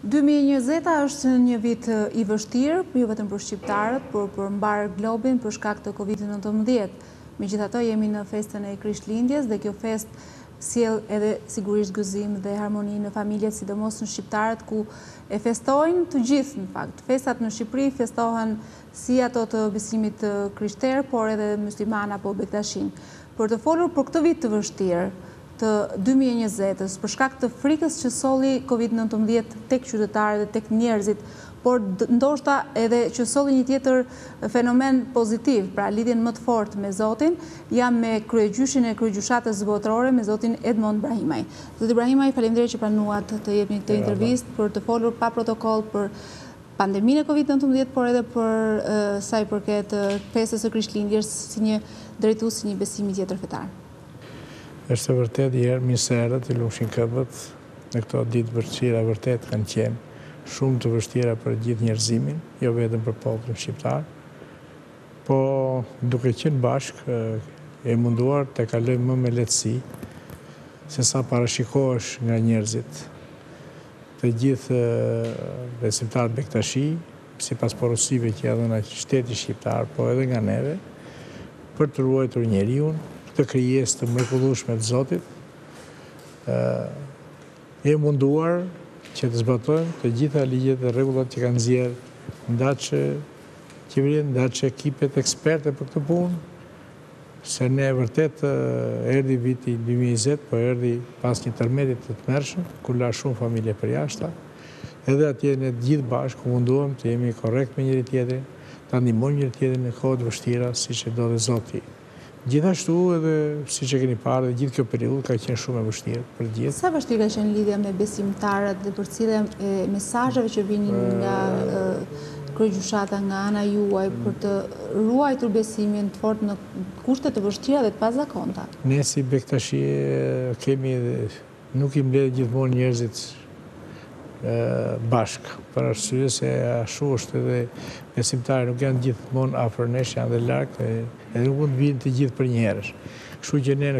2020 është një vit I vështirë, jo vetëm për shqiptarët, por për mbar globin për shkak të Covid-19. Megjithatë, jemi në festën e Krishtlindjes dhe kjo festë sjell edhe sigurisht gëzim dhe harmoni në familjet, sidomos në shqiptarët ku e festojnë të gjithë në fakt. Festat në Shqipëri festohen si ato të besimit krishter, por edhe musliman apo bektashin. Për të folur për këtë vit të vështirë të 2020-s, për shkak të frikës që solli Covid-19 tek qytetarët dhe tek njerëzit, por ndoshta edhe që solli një tjetër fenomen pozitiv, pra lidhjen më të fortë me Zotin, jam me kryegjyshin e kryegjyshatës zbotërore, me Zotin Edmond Brahimaj. Zoti Brahimaj, faleminderit që pranuat të jepni këtë intervistë për të folur pa protokoll për pandeminë e Covid-19, por edhe për sa I përket festës së Krishtlindjes si një drejtues, si një besimi tjetër fetar. Është vërtet herë miserët I lumshin këmbët në këto ditë vështira vërtet kanë qenë shumë të vështira për gjithë njerëzimin, jo vetëm për popullin shqiptar, po duke qenë bashkë e munduar të kalojmë më me lehtësi se sa parashikohesh nga njerëzit. Të gjithë besimtarët bektashi, sipas porosive që ia dhënë shteti shqiptar, po edhe nga neve, për të ruajtur njeriu, të krijesë të mrekullueshme të Zotit, e munduar që të zbatojmë të gjitha ligjet dhe rregullat që kanë nxjerrë ndaçë qeveria, ndaçë ekipet eksperte për këtë punë, se ne vërtet erdhi viti 2020, po erdhi pas një tërmeti të tmerrshëm, ku la shumë familje përjashta, edhe atje ne të gjithë bashkë munduam të jemi korrekt me njëri tjetrin, ta ndihmojmë njëri tjetrin në kohë të vështira, siç e do dhe Zoti. Gjithashtu edhe, siç e keni parë, gjithë kjo periudhë ka qenë shumë e vështirë për gjithë. Sa vështirë ka qenë lidhja me besimtarët dhe përcjellja e mesazheve që vinin nga kryegjyshata, nga ana juaj për të ruajtur besimin të fortë në kushte të vështira dhe të pazakonta? Ne si bektashi nuk I mbledh gjithmonë njerëzit bashkë, për arsye se ashtu është edhe besimtarët nuk janë gjithmonë afër nesh, janë dhe larg, edhe nuk mund të vinë të gjithë për një herësh. Kështu që ne në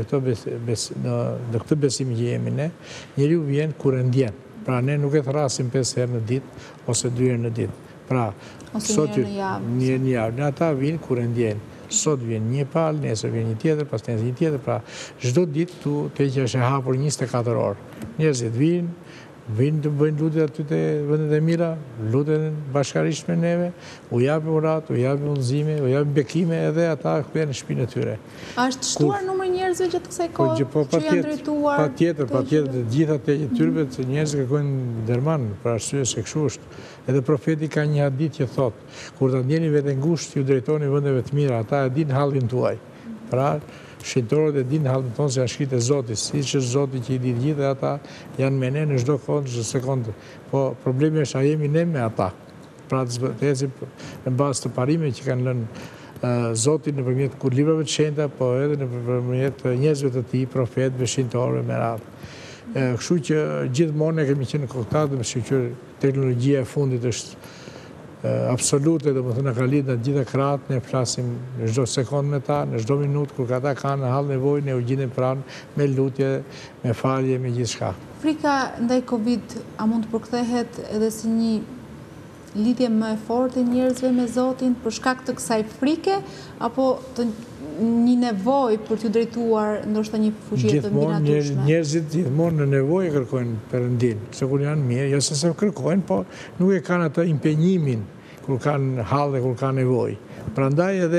këtë besim që jemi ne, njeriu vjen kur e ndjen. Pra ne nuk e thrasim 5 herë në ditë ose 2 herë në ditë. Pra, sot një javë. Ne ata vinë kur e ndjen. Sot vjen një palë, nesër vjen një tjetër, pas nesër një tjetër. Pra, çdo ditë tu te që është e hapur 24 orë. Njerëzit vinë të bëjnë lutje aty te vendet e mira, lutjen bashkarisht me neve, u japin urat, u japin udhëzime, u japin bekime, edhe ata kthehen në shtëpinë e tyre. A është shtuar numri njerëzve gjatë kësaj kohe që janë drejtuar? Patjetër, të gjitha të tyre që njerëzit kërkojnë derman, për arsye se kështu është. Edhe profeti ka një hadith që thotë, kur ta ndjeni veten ngushtë, ju drejtoni vendeve të mira, ata e dinë hallin tuaj. Pra, shqiptarët e dinë hallin tonë se janë shkritë e Zotit, siç është Zoti që I di të gjithë, dhe ata janë me ne në çdo kohë, në çdo sekondë. Po problemi është a jemi ne me ata. Pra të ecim në bazë të parimeve që kanë lënë Zoti nëpërmjet librave të shenjta, po edhe nëpërmjet njerëzve të Tij, profetëve, shenjtorëve me radhë. Kështu që gjithmonë ne kemi qenë në kontakt me shqiptarë. Teknologjia e fundit është absolute, domethënë ka lidhë në gjitha krahat, ne flasim në çdo sekondë me ta, në çdo minutë kur ata kanë hall nevojë, ne u gjendem pranë me lutje, me falje, me gjithçka. Frika ndaj Covid a mund të përkthehet edhe si një lidhje më e fortë e njerëzve me Zotin për shkak të kësaj frike, apo një nevojë për t'u drejtuar ndoshta një fuqi të mbinatshme? Njerëzit gjithmonë në nevojë kërkojnë Perëndin, se kur janë mirë, jo se kërkojnë, po nuk e kanë atë impenjimin kur kanë hall dhe kur kanë nevojë. Prandaj edhe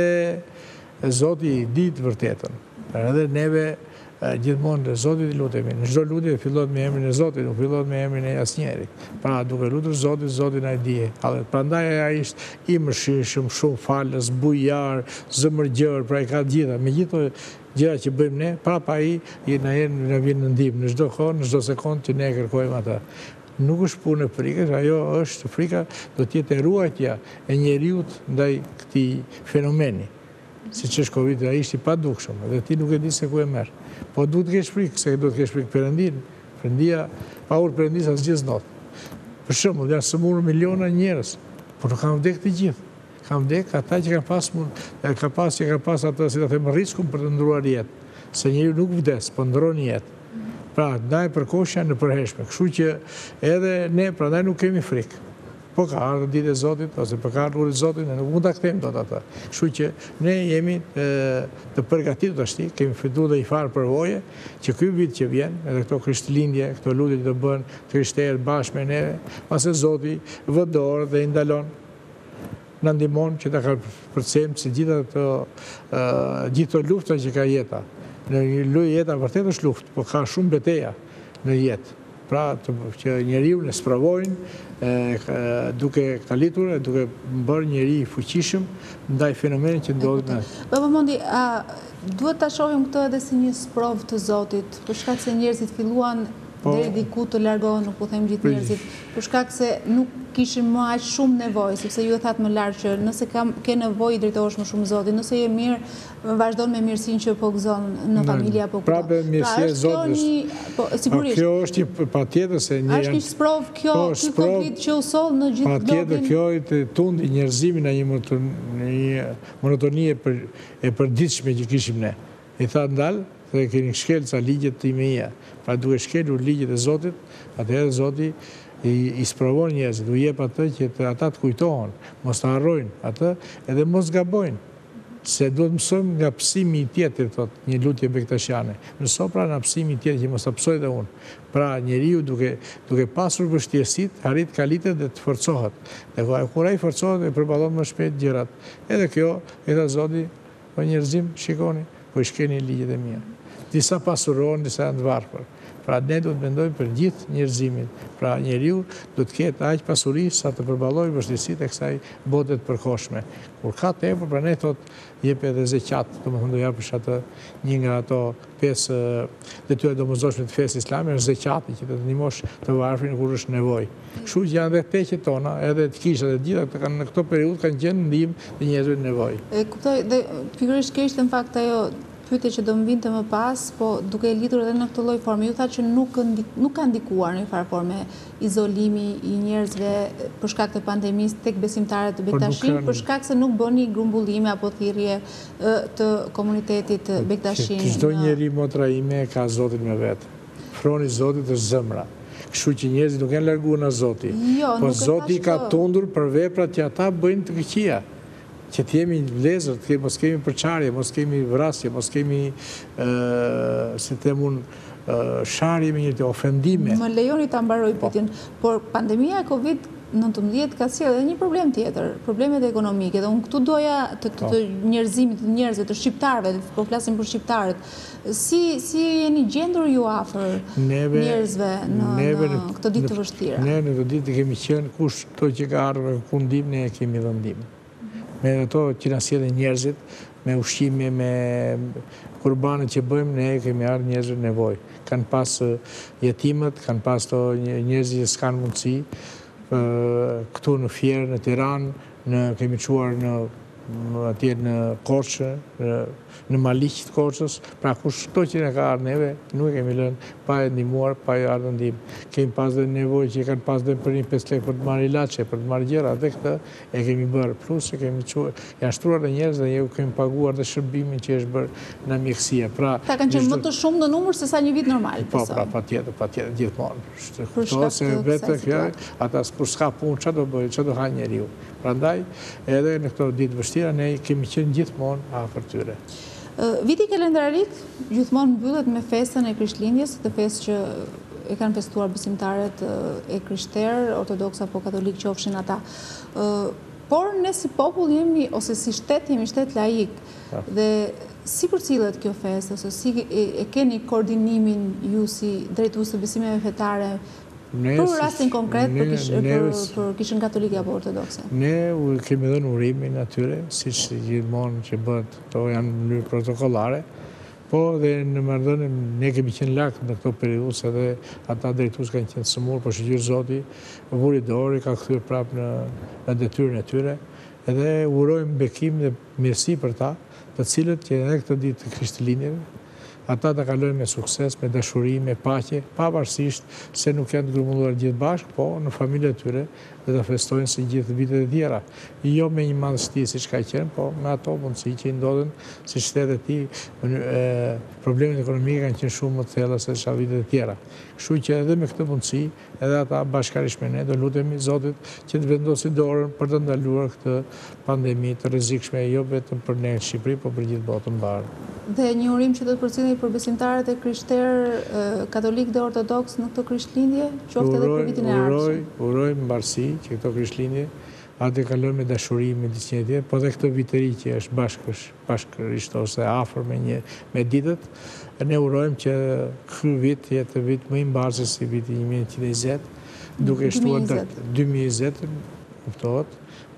Zoti di të vërtetën. Edhe neve gjithmonë Zotit I lutemi. Në çdo lutje fillohet me emrin e Zotit, nuk fillohet me emrin e asnjërit. Pra duke lutur Zotit, Zoti na e di. Prandaj ai është I mëshirshëm, shumë falës, bujar, zëmërgjër, pra I ka gjitha. Me gjithë gjëra që bëjmë ne, prapa ai na vjen në ndihmë në çdo kohë, në çdo sekondë që ne kërkojmë atë. Nuk është punë e frikës, ajo është frika, do të jetë ruajtja e njeriut ndaj këtij fenomeni. Siç është Covid, ai ishte I padukshëm, dhe ti nuk e di se ku e merr. Po duhet të kesh frikë, se duhet të kesh frikë Perëndin. Perëndia, pa urë Perëndis asgjë s'not. Për shembull, janë sëmurë miliona njerëz, por nuk kanë vdekur të gjithë. Kanë vdekur ata që kanë pas atë, si ta them, riskun për të ndruar jetë. Se njeriu nuk vdes, po ndron jetë. Pra, ndaj përkohës janë në përhershme. Kështu që edhe ne, prandaj nuk kemi frikë. Po ka ardhur ditë e Zotit, ose po ka ardhur e Zotit, ne nuk mund ta kthejmë dot atë. Kështu që ne jemi të përgatitur tash, kemi filluar dhe i farë përvoje që ky vit që vjen, edhe këto Krishtlindje, këto lutje që do bën krishterët bashkë me neve, pasi Zoti vë dorë dhe i ndalon na ndihmon që ta përcejmë se gjithë lufta që ka jeta. Në një jeta vërtet është luftë, por ka shumë betejë në jetë. Pra që njeriu në sprovojnë duke kalitur e duke bërë njeri i fuqishëm ndaj fenomenit që ndodhet në. Baba Mondi, duhet ta shohim këtë edhe si një sprov të Zotit, për shkak se njerëzit filluan deri diku të largohen, nuk po them gjithë njerëzit, për shkak se nuk kishin më aq shumë nevojë, sepse ju e thatë më lart që nëse ke nevojë drejtohesh më shumë Zotit, nëse je mirë, vazhdon me mirësinë që po gëzon në familje apo kudo. Prapë mirësia e Zotit. Po sigurisht. Kjo është një patjetër se është një sprov ky Covid që u soll në gjithë globin. Patjetër kjo të tundi njerëzimin në një monotoni e përditshme që kishim ne. I tha ndal, dhe keni shkel ca ligjet të imia. Pra duke shkelur ligjet e Zotit, atëherë Zoti i sprovon njerëzit, u jep atë që ata të kujtohen, mos të harrojnë atë edhe mos gabojnë. Se duhet mësojmë nga psimi i tjetër, thot një lutje bektashiane. Mëso pra nga psimi i tjetër që mos ta psoj dhe unë. Pra njeriu duke pasur vështirësitë, arrit kalitet dhe të forcohet. Dhe kur ai forcohet e përballon më shpejt gjërat. Edhe kjo, edhe Zoti, po njerëzim, shikoni, po i shkeni ligjet e mia. Disa pasurohen, disa janë të varfër. Pra ne duhet mendojmë për gjithë njerëzimin. Pra njeriu duhet të ketë aq pasuri sa të përballojë vështirësitë e kësaj bote të përkohshme. Kur ka tepër, pra ne thot jep edhe zeqat, domethënë do japësh atë një nga ato 5 detyra domosdoshme të fesë islame, është zeqati që të ndihmosh të varfrin kur është nevojë. Kështu që janë edhe peqet tona, edhe të kishat e gjitha këto kanë në këtë periudhë kanë qenë ndihmë të njerëzve në nevojë. E kuptoj, dhe pikërisht kjo ishte në fakt ajo pyetje që do më vinte më pas, po duke lidhur edhe në këtë lloj forme. Ju thatë që nuk ka ndikuar në një farë forme izolimi i njerëzve për shkak të pandemisë tek besimtarët të Bektashin, për shkak se nuk bëni grumbullime apo thirrje të komunitetit Bektashin. Çdo njeri motra ime ka Zotin me vet. Froni Zotit është zemra. Kështu që njerëzit nuk janë larguar nga Zoti. Po Zoti ka tundur për veprat që ata bëjnë të këqija. Që të jemi vlezër, mos kemi përçarje, mos kemi vrasje, mos kemi, si them unë, sharje me njëri, ofendime. Më lejoni ta mbaroj pyetjen, por pandemia e Covid-19 ka sjellë edhe një problem tjetër, problemet ekonomike. Dhe unë këtu doja të njerëzimit, të njerëzve, të shqiptarëve, po flasim për shqiptarët. Si jeni gjendur ju afër njerëzve në këtë ditë të vështira? Ne në këtë ditë kemi qenë kush to që ka ardhur ku ndihmë, ne kemi dhënë ndihmë. Me ato që na sjellin njerëzit, me ushqime, me qurbanet që bëjmë, ne kemi ardhur njerëzve në nevojë. Kanë pas jetimët, kanë pas to njerëz që s'kan mundësi, këtu në Fierë, në Tiranë, kemi çuar atje në Korçë, në Maliq të Korçës, pra kushto që ne ka ardhur neve, nuk e kemi lënë pa e ndihmuar, pa e ardhur ndihmë. Kemi pas dhe nevojë që kanë pas dhe për një 5 lekë për të marrë ilaçe, për të marrë gjëra, dhe këtë e kemi bërë. Plus e kemi janë shtruar dhe njerëz dhe ju kemi paguar dhe shërbimin që është bërë në mjekësia. Pra ta kanë qenë më të shumë në numër se sa një vit normal. Po, pra patjetër gjithmonë. Këto se vetë kjo, ata kur s'ka punë, çfarë do bëjë, çfarë do ha njeriu. Prandaj edhe në këto ditë vështira ne kemi qenë gjithmonë afër tyre. Viti kalendarik gjithmonë mbyllet me festën e Krishtlindjes, të festë që e kanë festuar besimtarët e krishterë, ortodoks apo katolik qofshin ata. Por ne si popull jemi, ose si shtet, jemi shtet laik. Dhe si përcillet kjo festë, ose si e keni koordinimin ju si drejtues të besimeve fetare për rastin konkret për kishën katolike apo ortodokse? Ne kemi dhënë urimin atyre, siç gjithmonë që bëhet, to janë në mënyrë protokollare, po dhe në marrëdhënie ne kemi qenë lart në këtë periudhë, se dhe ata drejtues kanë qenë sëmur, por shëgjur Zoti vuri dorë, ka kthyer prapë në detyrën e tyre, edhe urojmë bekim dhe mirësi për ta, të cilët që edhe këtë ditë të Krishtlindjeve ata të kalojnë me sukses, me dashuri, me paqe, pavarësisht se nuk janë të grumbulluar gjithë bashkë, po në familje të tyre dhe të festojnë si gjithë vitet e tjera. Jo me një madhështi si që ka qenë, po me ato mundësi që i ndodhen si shtetet ti, problemet ekonomike kanë qenë shumë më të thella se çfarë vitet e tjera. Kështu që edhe me këtë mundësi, edhe ata bashkërisht me ne do lutemi Zotit që të vendosi dorën për të ndaluar këtë pandemi të rrezikshme, jo vetëm për ne në Shqipëri, por për gjithë botën mbar. Dhe një urim që do të përcjellni për besimtarët e krishterë katolik dhe ortodoks në këtë Krishtlindje, qoftë edhe për vitin e ardhshëm. Uroj mbarësi që këto Krishtlindje atë kalojnë me dashuri, me diçka tjetër, po dhe këtë vitëri që është bashkërisht ose afër me ditët, ne urojmë që ky vit jetë vit më i mbarë si viti 1920, duke shtuar 2020, kuptohet,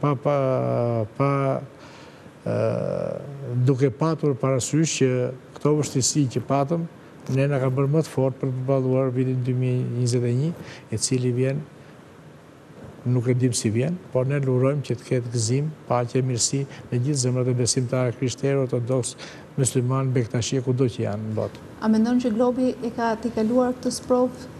duke patur parasysh që këto vështirësi që patëm, ne na ka bërë më të fortë për të përballuar vitin 2021, i cili vjen, nuk e dim si vjen, por ne lurojmë që të ketë gëzim, paqe, mirësi në gjithë zemrat e besimtarë krishterë, ortodoks, musliman, bektashi, kudo që janë në botë. A mendon që globi e ka t'i kaluar këtë sprovë?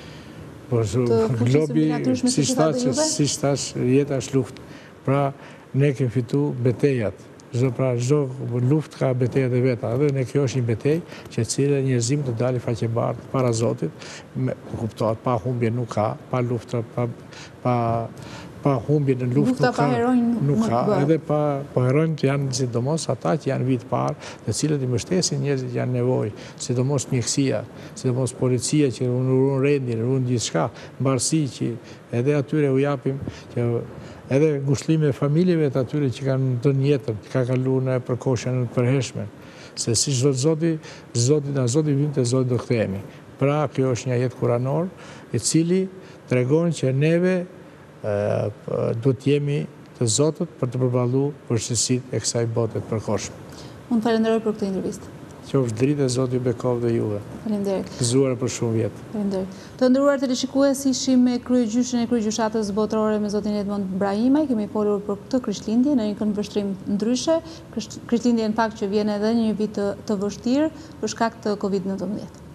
Globi, si shtash, jeta është luftë. Pra, ne kemi fitu betejat. Çdo luftë ka betejat e veta. Dhe ne kjo është një betejë që cilë njerëzim të dalë faqebartë para Zotit, kuptohet, pa humbje nuk ka, pa luftë, pa humbje në luftë nuk ka, edhe pa heronjt janë sidomos ata që janë vitë parë, të cilët i mbështesin njerëzit që janë nevojë, sidomos mjekësia, sidomos policia që ruan rendin, ruan gjithçka, mbarësi që edhe atyre u japim që edhe ngushëllime familjeve të atyre që kanë të jetën, që ka kalu në përkohshën në përhershme. Se si Zoti vim të Zoti do kthehemi. Pra, kjo është një ajet kuranor, i cili tregon që neve do të jemi të Zotit për të përballuar vështirësitë e kësaj bote të përkohshme. Unë falenderoj për këtë intervistë. Qofsh dritë e Zoti bekov dhe juve. Faleminderit. Gëzuar për shumë vjet. Faleminderit. Të nderuar teleshikues, ishim me kryegjyshin e kryegjyshatës botërore me zotin Edmond Brahimaj. Kemi folur për këtë Krishtlindje në një këndvështrim ndryshe. Krishtlindje në fakt që vjen edhe një vit të vështirë për shkak të Covid-19.